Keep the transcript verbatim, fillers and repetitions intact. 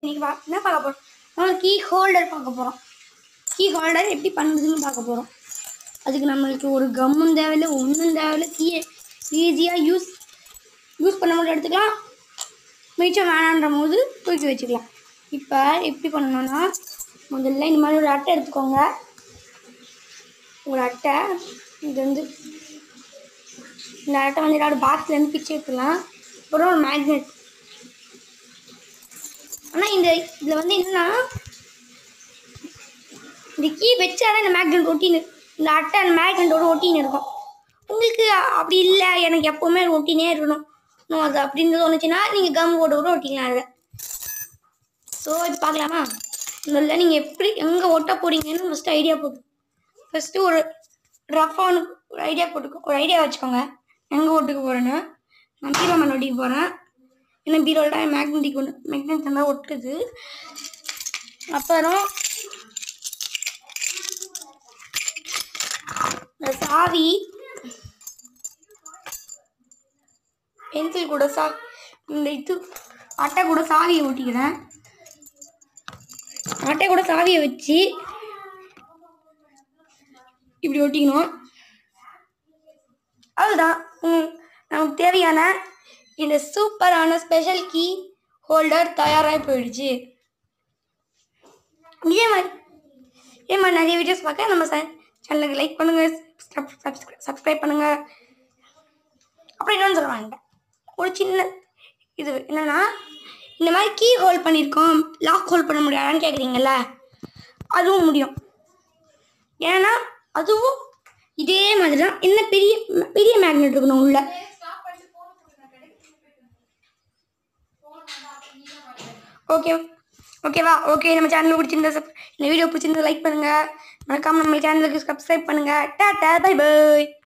இன்னைக்கு வா என்ன பார்க்க போகிறோம்? நம்ம கீ ஹோல்டர் பார்க்க போகிறோம். கீ ஹோல்டர் எப்படி பண்ணுறதுன்னு பார்க்க போகிறோம். அதுக்கு நம்மளுக்கு ஒரு கம்மும் தேவையில்லை, ஒன்றும் தேவையில்லை. கீயை ஈஸியாக யூஸ் யூஸ் பண்ண மட்டும் எடுத்துக்கலாம், மிச்சம் வேணான்ற போது தூக்கி வச்சுக்கலாம். இப்போ எப்படி பண்ணணும்னா, முதல்ல இந்த மாதிரி ஒரு அட்டை எடுத்துக்கோங்க. ஒரு அட்டை இது வந்து இந்த அட்டை வந்து ஏதாவது பாக்ஸ்லேருந்து பிச்சு எடுத்துக்கலாம். அப்புறம் ஒரு மேக்னெட். ஆனால் இந்த இதில் வந்து என்னன்னா, இந்த கீ வச்சாதான் இந்த மேக்னெட் ஒட்டின்னு, இந்த அட்டை அந்த மேக்னெட்டோட ஒட்டின்னு இருக்கும். உங்களுக்கு அப்படி இல்லை, எனக்கு எப்போவுமே ஒட்டினே இருக்கணும் அது அப்படின்னு தோணுச்சுன்னா நீங்கள் கம் போட்டு கூட ஒட்டிக்கலாம் அதில். ஸோ இப்போ பார்க்கலாமா? முதல்ல நீங்கள் எப்படி எங்கே ஒட்ட போகிறீங்கன்னு ஃபஸ்ட்டு ஐடியா போட்டு ஃபஸ்ட்டு ஒரு ரஃபான ஒரு ஐடியா போட்டுக்கோ ஒரு ஐடியா வச்சுக்கோங்க எங்கே ஒட்டுக்க போகிறேன்னு. நான் பீரோ மேலே ஒட்டிக்க போகிறேன். ஏன்னா பீரோட மேக்னெட்டிக் ஒன்று மேக்னெட் தான் ஒட்டுது. அப்புறம் இந்த சாவி பென்சில் கூட சா இந்த இது அட்டை கூட சாவியை ஒட்டிக்கிறேன். அட்டை கூட சாவியை வச்சு இப்படி ஒட்டிக்கணும். அதுதான் நமக்கு தேவையான இந்த சூப்பரான ஸ்பெஷல் கீ ஹோல்டர் தயாராகி போயிடுச்சு. இதே மாதிரி இதே மாதிரி நிறைய வீடியோஸ் பார்க்க நம்ம சேனலுக்கு லைக் பண்ணுங்கள், சப்ஸ்கிரைப் பண்ணுங்கள். அப்புறம் என்னன்னு சொல்ல வேண்டாம், ஒரு சின்ன இது என்னென்னா, இந்த மாதிரி கீ ஹோல்ட் பண்ணியிருக்கோம், லாக் ஹோல்ட் பண்ண முடியாதான்னு கேட்குறீங்கள, அதுவும் முடியும். ஏன்னா அதுவும் இதே மாதிரி தான். என்ன பெரிய பெரிய மேக்னெட் இருக்கணும் உள்ள. ஓகே ஓகேவா ஓகே நம்ம சேனல் பிடிச்சிருந்தா இந்த வீடியோ பிடிச்சிருந்தா லைக் பண்ணுங்கள், மறக்காமல் நம்ம சேனலுக்கு சப்ஸ்கிரைப் பண்ணுங்கள். Tata bye by.